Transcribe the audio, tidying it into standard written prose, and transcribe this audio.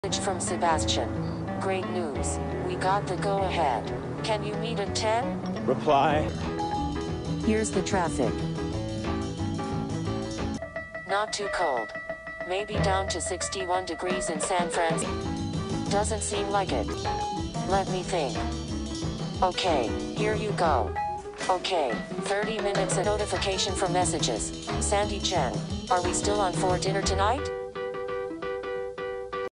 From Sebastian. Great news. We got the go-ahead. Can you meet at 10? Reply. Here's the traffic. Not too cold. Maybe down to 61 degrees in San Francisco. Doesn't seem like it. Let me think. Okay, here you go. Okay, 30 minutes and notification from messages. Sandy Chen. Are we still on for dinner tonight?